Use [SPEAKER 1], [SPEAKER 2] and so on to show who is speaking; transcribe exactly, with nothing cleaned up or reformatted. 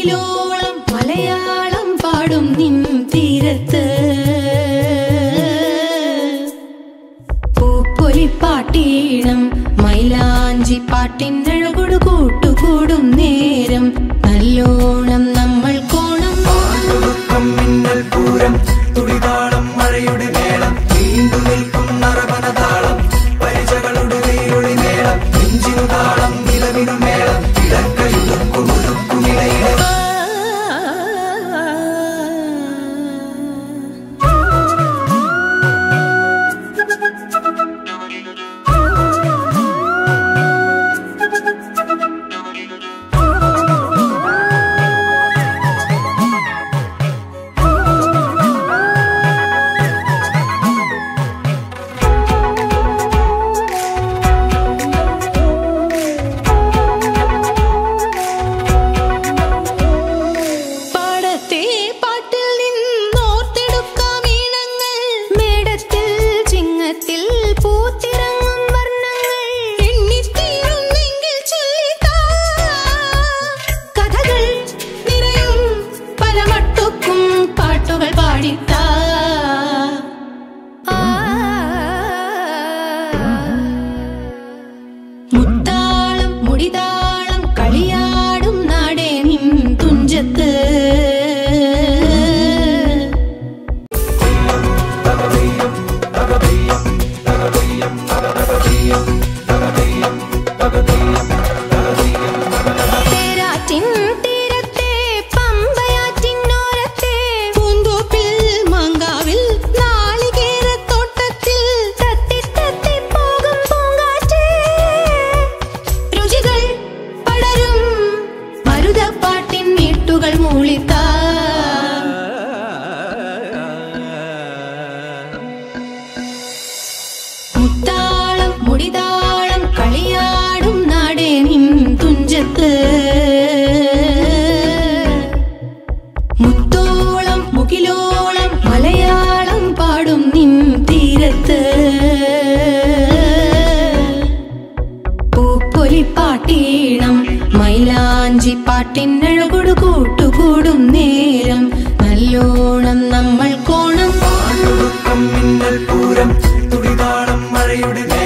[SPEAKER 1] മുകിലോളം മലയാളം പാടും നിൻ തീരത്ത് പൂപ്പൊലിപ്പാട്ടീണം മൈലാഞ്ചി പാട്ടിനഴകൊടു കൂട്ടുകൂടും നേരം നല്ലോണം നമ്മൾ കോണം
[SPEAKER 2] മിന്നൽ പൂരം തുടിതാളം മഴയുടെ മേളം നീണ്ടു നിൽക്കും നറവനതാളം പരിചകളുടെ വേരൊളി മേളം നെഞ്ചിനു താളം നിലവിനു മേളം ഇടക്കയുടുക്കുമുടുക്കുമിടയിലെ മുത്താളം മുടിതാളം കളിയാടും നാടേ നിൻ തുഞ്ചത്ത് മുത്താളം മുടിതാളം കളിയാടും നാടേ നിൻ തുഞ്ചത്ത് മുത്തോളം മുകിലോളം മലയാളം പാടും നിൻ തീരത്ത് പൂപ്പൊലിപ്പാട്ടീണം മൈലാഞ്ചി പാട്ടിനഴകൊടു കൂട്ടുകൂടും നേരം നല്ലോണം നമ്മൾ കോണം മിന്നൽ പൂരം തുടിതാളം മഴയുടെ